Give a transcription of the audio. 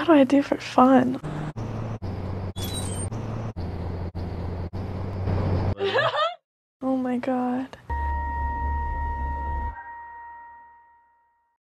What do I do for fun? Oh my god.